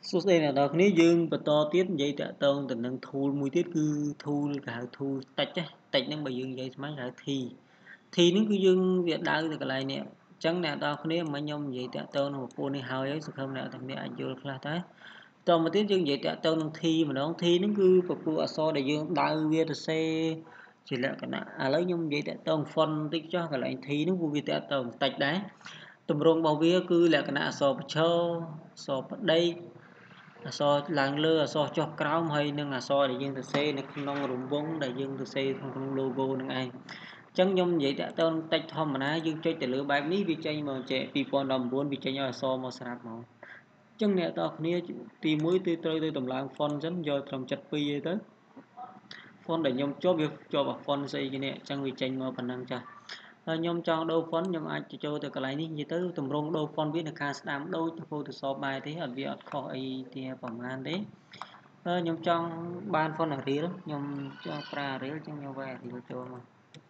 សួស្តីអ្នកនរគ្នាយើងបន្តទៀតនិយាយតាក់ទងទៅនឹង tool មួយទៀតគឺ tool គេហៅ tool text ណា text ហ្នឹងបើយើងនិយាយស្មានគេហៅ T ហ្នឹងគឺយើងវាដៅទៅកន្លែងនេះអញ្ចឹងអ្នកនរគ្នាមិញខ្ញុំនិយាយតាក់ទងនឹងពូនេះហើយសង្ឃឹមអ្នកទាំងនេះអាចយល់ខ្លះដែរតមកទៀតយើងនិយាយតាក់ទងនឹង T ម្ដង T ហ្នឹងគឺពពុះអក្សរដែលយើងដៅវាទៅសេជាលក្ខណៈឥឡូវខ្ញុំនិយាយតាក់ទង font បន្តិចចុះកន្លែង T ហ្នឹងគឺវាតាក់ទង text ដែរទម្រង់របស់វាគឺលក្ខណៈអក្សរប្រឈរអក្សរផ្ដេកអក្សរឡើងលើអក្សរចុះក្រោមហើយនឹងអក្សរដែលយើងសរសេរនៅក្នុងរង្វង់ដែលយើងសរសេរក្នុង logo នឹងឯងអញ្ចឹងខ្ញុំនិយាយតាក់ទង text ធម្មតាយើងចុចទៅលើបែបនេះវាចេញមកចេះ2019វាចេញឲ្យអក្សរមកស្រាប់មកអញ្ចឹងអ្នកនរគ្នាទី1គឺត្រូវទៅតម្លើង font សិនយកត្រឹម72អីទៅ font ដែលខ្ញុំជាប់វាជាប់អា font ស្អីគេនេះអញ្ចឹងវាចេញមកប៉ុណ្ណឹងចាស់ហើយខ្ញុំចង់ដូរ font ខ្ញុំអាចចូលទៅកន្លែងនេះនិយាយទៅតម្រង់ដូរ font វានៅខាងស្ដាំដូច Photoshop ដែរទេអត់វាអត់ខុសអីទេប្រហែលទេខ្ញុំចង់បាន font Arial ខ្ញុំចង់ប្រើ Arial អញ្ចឹងខ្ញុំវាយ Arial ចូលមក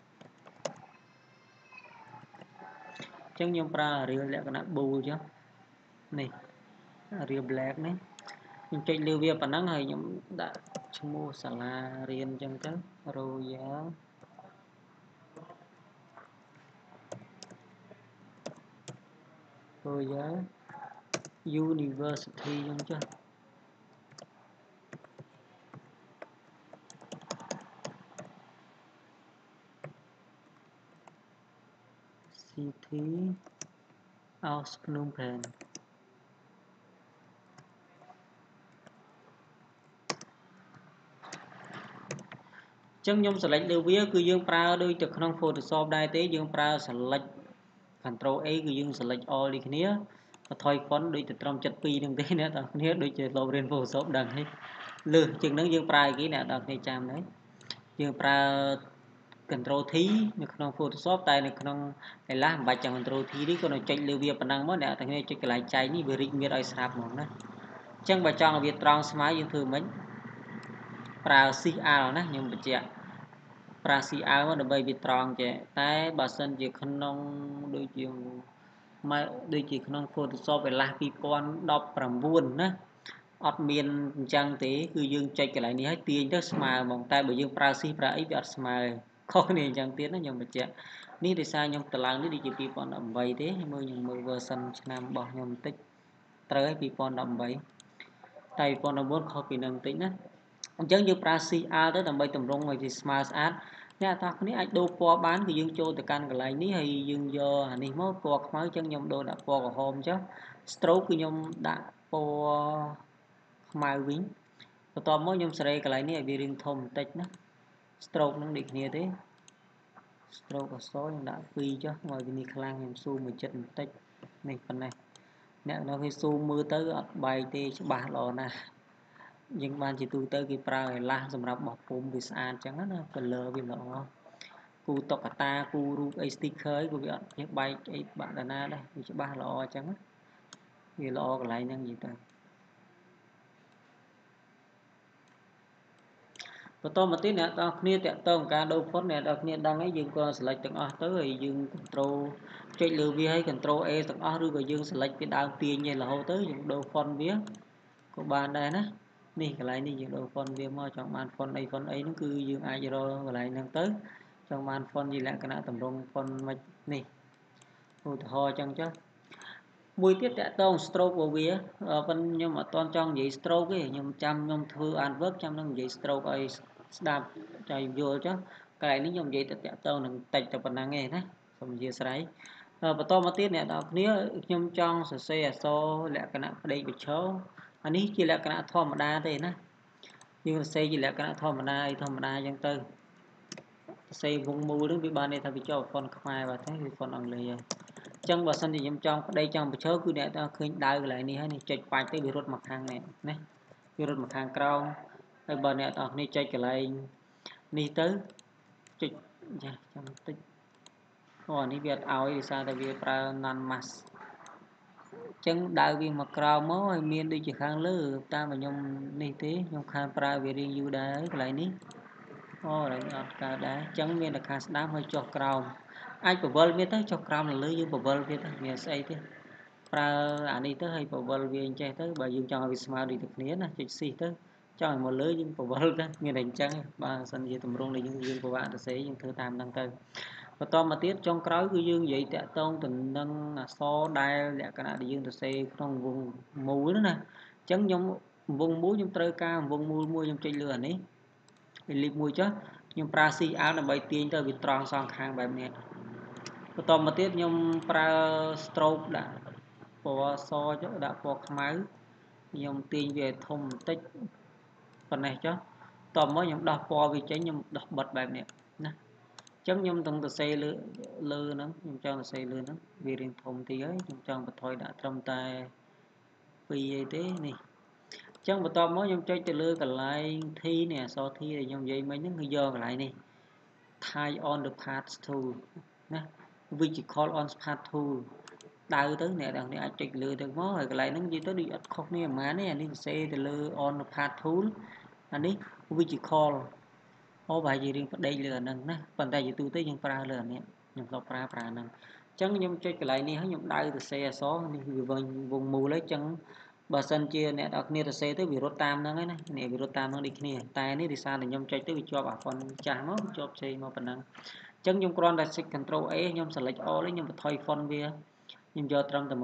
អញ្ចឹងខ្ញុំប្រើ Arial លក្ខណៈ bold ចុះនេះ Arial black នេះខ្ញុំចុចលើវាប៉ុណ្ណឹងហើយខ្ញុំដាក់ឈ្មោះសាលារៀនអញ្ចឹងទៅ Royal University អញ្ចឹងចុះCity of Phnom Penh ចឹងខ្ញុំ select លើវាគឺយើងប្រើដូចទៅក្នុង Photoshop ដែរទេយើងប្រើ select Ctrl A គឺយើង select all នេះគ្នាបន្ថយ font ដូចទៅត្រឹម72នឹងទេអ្នកនរគ្នាដូចជាលោករៀន Photoshop ដឹងហើយលើសជាងហ្នឹងយើងប្រើអីគេអ្នកនរគ្នាចាំដែរយើងប្រើ Ctrl T នៅក្នុង Photoshop តែនៅក្នុងឯឡាមិនបាច់ចាំ Ctrl T នេះគាត់នឹងចុចលើវាប៉ុណ្ណឹងមកអ្នកនរគ្នាចុចកន្លែងចែកនេះវារីកមានឲ្យស្រាប់ហ្មងណាអញ្ចឹងបើចង់ឲ្យវាត្រង់ស្មើយើងធ្វើម៉េចប្រើ Shift Alt ណាខ្ញុំបញ្ជាក់ប្រើ Shift Alt មកដើម្បីវាត្រង់ចេះតែបើសិនជាក្នុងដូចជាក្នុង Photoshop ឯឡាស់2019ណាអត់មានអញ្ចឹងទេគឺយើងចុចកន្លែងនេះឲ្យទាញទៅស្មើហ្មងតែបើយើងប្រើ Shift ប្រើអីវាអត់ស្មើខុសគ្នាអញ្ចឹងទៀតណាខ្ញុំបញ្ជាក់នេះដោយសារខ្ញុំតម្លើងនេះដូចជា2018ទេមើលខ្ញុំមើល version ឆ្នាំរបស់ខ្ញុំបន្តិចត្រូវហើយ2018តែ2019ខុសពីនឹងបន្តិចណាអញ្ចឹងយើងប្រើ Shift Alt ទៅដើម្បីតម្រង់ឲ្យវាស្មើស្អាតអ្នកទាំងគ្នាអាចដូរពណ៌បានគឺយើងចូលទៅកាន់កន្លែងនេះហើយយើងយកអានេះមកពណ៌ខ្មៅអញ្ចឹងខ្ញុំដូរដាក់ពណ៌ក្រហមចុះ stroke គឺខ្ញុំដាក់ពណ៌ខ្មៅវិញបន្ទាប់មកខ្ញុំសេរីកន្លែងនេះឲ្យវារៀងធំបន្តិចណា stroke នឹងដូចគ្នាទេ stroke អក្សរខ្ញុំដាក់2ចុះមកវានេះខ្លាំងខ្ញុំស៊ូមមកចិត្តបន្តិចនេះប៉ុណ្ណេះអ្នកនរគេស៊ូមមើលទៅអត់បែកទេច្បាស់ល្អណាស់យើងបានជាទូទៅគេប្រើឯឡាស់សម្រាប់បោះពុំវាស្អាតអញ្ចឹងណា color វាល្អគូតុក្កតាគូរូបអី sticker អីក៏វាអត់ចេះបែកអីបាក់តាណាដែរវាច្បាស់ល្អអញ្ចឹងវាល្អកន្លែងហ្នឹងនិយាយទៅបន្តមកទៀតអ្នកនរគ្នាតាក់ទងការដូរ font អ្នកនរគ្នាដឹងហើយយើងក៏ select ទាំងអស់ទៅហើយយើង control ចុចលើវាហើយ control A ទាំងអស់ឬក៏យើង select ពីដើមទាញឯរហូតទៅយើងដូរ font វាក៏បានដែរណានេះកន្លែងនេះយើងដូរ font វាមកចង់បាន font អីហ្នឹងគឺយើងអាចរកកន្លែងហ្នឹងទៅចង់បាន font ជាលក្ខណៈតម្រង់ font មិននេះឧទាហរណ៍អញ្ចឹងចុះមួយទៀតតាក់ទង stroke របស់វាប៉ុន្តែខ្ញុំអត់ទាន់ចង់និយាយ stroke ទេខ្ញុំធ្វើ artwork ចាំនឹងនិយាយ stroke ឲ្យស្ដាប់ចៃយល់ចុះកន្លែងនេះខ្ញុំនិយាយទៅតាក់ទងនឹងតិចតែប៉ុណ្ណឹងឯងណាសូមអធិស្ឋានបន្តមកទៀតអ្នកនរគ្នាខ្ញុំចង់សរសេរអក្សរលក្ខណៈផ្ដេកប្រឈរអានេះជាលក្ខណៈធម្មតាទេណាយើងសរសេរជាលក្ខណៈធម្មតាអីធម្មតាអញ្ចឹងទៅសរសេរវងមូលហ្នឹងវាបានន័យថាវាជាប់ font ខ្មែរបាទទេវា font អង់គ្លេសហើយអញ្ចឹងបើសិនជាខ្ញុំចង់ផ្ដេកចង់ប្រឈរគឺអ្នកនរឃើញដៅកន្លែងនេះហើយនេះចុចបាច់ទៅវារត់មកខាងនេះណាវារត់មកខាងក្រោមហើយបើអ្នកនរគ្នាចុចកន្លែងនេះទៅចុចចាចាំបន្តិចអានេះវាអត់ឲ្យដោយសារតែវាប្រើ non mask អញ្ចឹងដៅវាមកក្រោមមកហើយមានដូចជាខាងលើតាមខ្ញុំនេះទេខ្ញុំខានប្រើវារៀងយូរដែរហើយកន្លែងនេះអូកន្លែងនេះអត់កើតដែរអញ្ចឹងមានតែខាងស្ដាំហើយចុះក្រោមអាចបវលវាទៅចុះក្រោមលើយើងបវលវាទៅមានស្អីទេប្រើអានេះទៅហើយបវលវាអញ្ចេះទៅបើយើងចង់ឲ្យវាស្មើដូចតែគ្នាណាចុចស៊ីទៅចង់ឲ្យមកលើយើងបវលទៅមានតែអញ្ចឹងបើសិនជាទម្រង់ដែលយើងពិបាកសរសេរយើងធ្វើតាមហ្នឹងទៅបន្តមកទៀតចុងក្រោយគឺយើងនិយាយតាក់ទងទៅនឹងអក្សរដែលលក្ខណៈដែលយើងសរសេរក្នុងវងមូលណាអញ្ចឹងខ្ញុំវងមូលខ្ញុំត្រូវការវងមូលមួយខ្ញុំចុចលើអានេះវាលីបមួយចុះខ្ញុំប្រើ CL ដើម្បីទាញទៅវាត្រង់សងខាងបែបនេះបន្តមកទៀតខ្ញុំប្រើ stroke ដាក់ពណ៌សចុះដាក់ពណ៌ខ្មៅខ្ញុំទាញវាឲ្យធំបន្តិចប៉ុណ្ណេះចុះតមកខ្ញុំដោះពណ៌វាចេញខ្ញុំដោះបិទបែបនេះណាអញ្ចឹងខ្ញុំទាំងសរសេរលើហ្នឹងខ្ញុំចង់សរសេរលើហ្នឹងវារៀងធំតិចហើយខ្ញុំចង់បន្ថយដាក់ត្រឹមតែ2អីទេនេះអញ្ចឹងបន្ទាប់មកខ្ញុំចុចទៅលើកន្លែង T នេះអក្សរ T ដែលខ្ញុំនិយាយមិញហ្នឹងគឺយកកន្លែងនេះ Tie on the path tool ណា Vertical on path tool ដៅទៅអ្នកទាំងនេះអាចចុចលើទៅមកហើយកន្លែងហ្នឹងនិយាយទៅដូចអត់ខុសគ្នាប៉ុន្មានទេអានេះសរសេរទៅលើ on the path tool អានេះ vertical អូបើនិយាយរឿងផ្ដេកលើអាហ្នឹងណាប៉ុន្តែជាទូទៅយើងប្រើលើអានេះខ្ញុំធ្លាប់ប្រើហ្នឹងអញ្ចឹងខ្ញុំចុចកន្លែងនេះហើយខ្ញុំដៅទៅសេអក្សរនេះវាវងមូលហើយអញ្ចឹងបើសិនជាអ្នកនរគ្នាទៅសេទៅវារត់តាមហ្នឹងហើយណានេះវារត់តាមហ្នឹងដូចគ្នាតែនេះដោយសារតែខ្ញុំចុចទៅវាជាប់អា font ចាស់មកជាប់ផ្សេងមកប៉ុណ្ណឹងអញ្ចឹងខ្ញុំគ្រាន់តែ shift control A ខ្ញុំ select all ខ្ញុំបន្ថយ font វាខ្ញុំយកត្រឹមតែ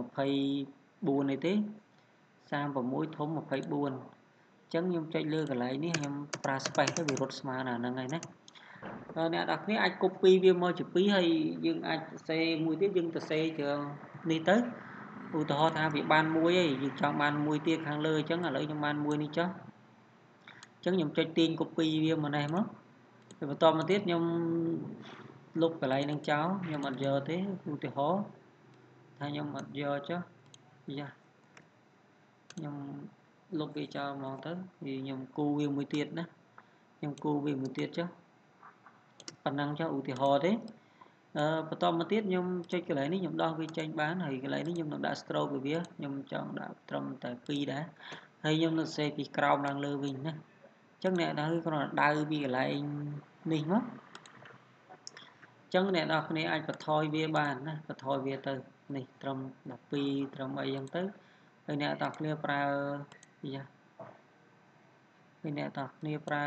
24នេះទេ36ធំ24អញ្ចឹងខ្ញុំចុចលើកន្លែងនេះខ្ញុំប្រើ space ទៅវារត់ស្មើនឹងហ្នឹងហើយណាអ្នកនរគ្នាអាច copy វាមកជា2ហើយយើងអាចសរសេរមួយទៀតយើងសរសេរជើងនេះទៅឧទាហរណ៍ថាវាបានមួយហើយយើងចង់បានមួយទៀតខាងលើអញ្ចឹងឥឡូវខ្ញុំបានមួយនេះចុះអញ្ចឹងខ្ញុំចុចទាញ copy វាមកនេះមកហើយបន្តមកទៀតខ្ញុំលុបកន្លែងហ្នឹងចោលខ្ញុំអត់យកទេឧទាហរណ៍ថាខ្ញុំអត់យកចុះយ៉ាខ្ញុំលុបវាចោលហ្មងទៅវាខ្ញុំគូវាមួយទៀតណាខ្ញុំគូវាមួយទៀតចុះប៉ុណ្ណឹងចុះឧទាហរណ៍ទេបន្តមកទៀតខ្ញុំចុចកន្លែងនេះខ្ញុំដោះវាចេញបានហើយកន្លែងនេះខ្ញុំនឹងដាក់ stroke វាខ្ញុំចង់ដាក់ត្រឹមតែ2ដែរហើយខ្ញុំនឹងសេពីក្រោមឡើងលើវិញណាអញ្ចឹងអ្នកនរគ្រាន់តែដៅពីកន្លែងនេះមកអញ្ចឹងអ្នកនរគ្នាអាចបន្ថយវាបានណាបន្ថយវាទៅនេះត្រឹម12ត្រឹមអីចឹងទៅហើយអ្នកនរគ្នាប្រើយ៉ាហើយអ្នកនរគ្នាប្រើ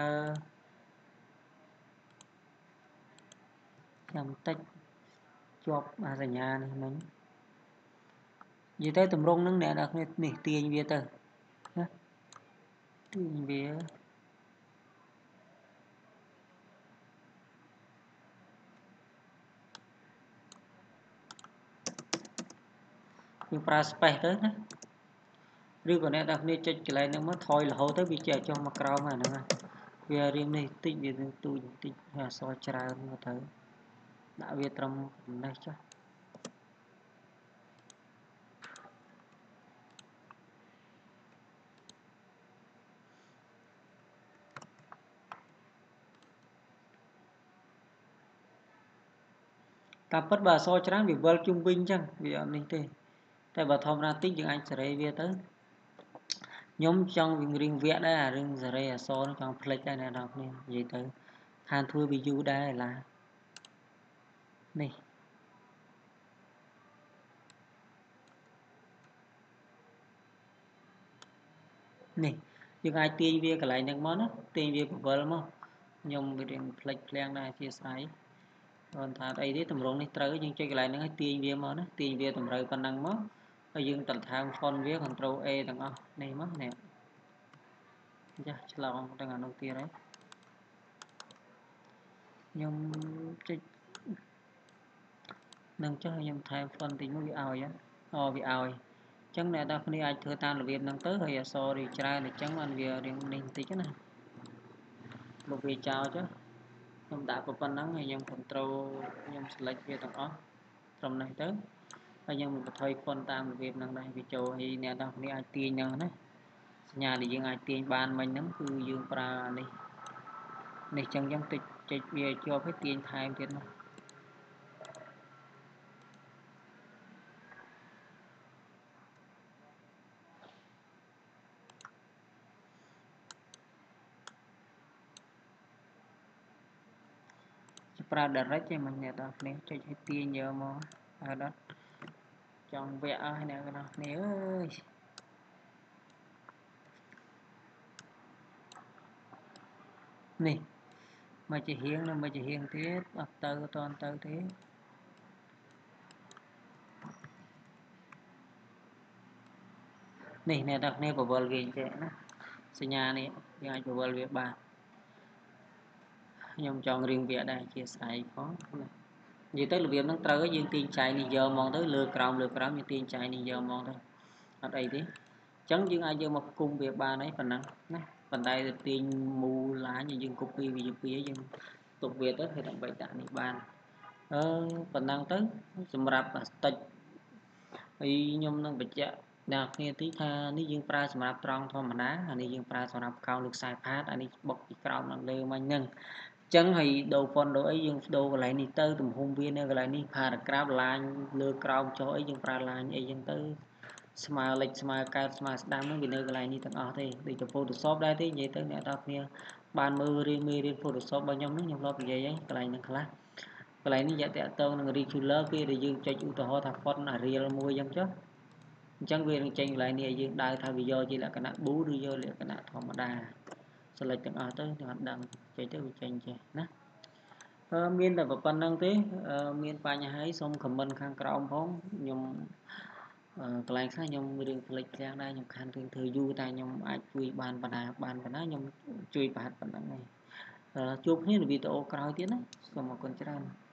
ចាំតិចជាប់អាសញ្ញានេះមិញនិយាយទៅតម្រងនឹងអ្នកនរគ្នានេះទាញវាទៅណាទាញវាយើងប្រើ space ទៅណាឬក៏អ្នកនរគ្នាចុចកន្លែងហ្នឹងមកថយរហូតទៅវាជាចុះមកក្រោមអាហ្នឹងវារៀងនេះតិចវានឹងទូចបន្តិចអក្សរច្រើនមកទៅដាក់វាត្រឹមនេះចុះតាមពិតបើអក្សរច្រើនវាវិលជុំវិញអញ្ចឹងវាអត់នេះទេតែបើធម្មតាតិចយើងអាចសេរីវាទៅខ្ញុំចង់រៀងវាក់ដែរអារឿងសេរីអក្សរចង់ផ្លេចដែរអ្នកនរគ្នានិយាយទៅខានធ្វើវាយូរដែរឡានេះនេះយើងអាចទាញវាកន្លែងហ្នឹងមកណាទាញវាបវិលមកខ្ញុំវារៀងផ្លេចភ្លាំងដែរអធិស្ឋានគាត់ថាអីទេតម្រងនេះត្រូវយើងចុចកន្លែងហ្នឹងឲ្យទាញវាមកណាទាញវាតម្រូវប៉ុណ្ណឹងមកហើយយើងតថែម font វា Ctrl A ទាំងអស់នេះមកនេះចាស់ឆ្លងទាំងអានោះទៀតហើយខ្ញុំចុចនឹងចុះខ្ញុំថែម font តិចមកវាឲ្យវាឲ្យអញ្ចឹងអ្នកនរគ្នាអាចធ្វើតាមរបៀបហ្នឹងទៅហើយអក្សររីច្រើនអញ្ចឹងបានវារៀងនេះបន្តិចណាលុបវាចោលចុះខ្ញុំដាក់ប៉ុណ្ណឹងហើយខ្ញុំ Ctrl ខ្ញុំ select វាទាំងអស់ត្រឹមនេះទៅហើយខ្ញុំបន្ថយ font តាមរបៀបហ្នឹងដែរវាចូលហើយអ្នកនរគ្នាអាចទាញហ្នឹងណាសញ្ញាដែលយើងអាចទាញបានមិញហ្នឹងគឺយើងប្រើនេះនេះចឹងយើងតិចចុចវាជាប់ហើយទាញថែមទៀតមកប្រើ direct ទេមិនអ្នកនរគ្នាចុចឲ្យទាញយកមកអត់ trong vẽ ơi nè cái nào nè ơi nè mà chỉ hiện là mà chỉ hiện thế từ toàn từ thế nè đặt nè bubble game chạy nè sinh nhà này ai bubble việc bà nhung chọn riêng vẽ đây chia sẻ có vậy tới là việc nó tới dương tiên chạy này giờ mong tới lừa còng như tiên chạy này giờ mong thôi ở đây thế chẳng dương ai giờ một cung việc bà đấy phần năng nè phần đây tiên mù lá như dương copy vì phía dương tục việc tới thì đặng bày tặng này bàn phần năng tới sầm rạp và tịch thì nhung năng bạch dạ nào khi tí tha ní dương pra sầm rạp tròn thôi mà ná ní dương pra sầm rạp cao lực sai phát anh đi bọc cái còng năng lêu mà nâng chẳng hay đầu phần đồ ấy dương đồ lại ní tơ tụm hung viên này lại ní pha được crab line lừa còng cho ấy dương pra line ấy dương tới smile like smile card smile đam nó bị nơi lại ní tầng ở thì để cho Photoshop đây thế vậy tới nè đọc nha ban mơ riêng Photoshop bao nhiêu nó nhung lo vậy ấy cái này nó khá cái này nó dạy tẹt tông nó đi chui lơ kia để dương cho chúng tôi thằng con là real mua dân chứ chẳng về nó tranh lại này dương đai thay vì do chỉ là cái nạn bú đưa vô là cái nạn thòng mà đà sau lại tầng ở tới thì hoạt động chạy tới bị tranh chạy nè miên là một phần năng thế miên pa nhà ấy xong comment khang cao phong nhung cái này khác nhung riêng lịch trang đây nhung khăn riêng thời du ta nhung ai chui bàn bàn nhung chui bát bàn này chụp như là video cao tiếng đấy xong một con chơi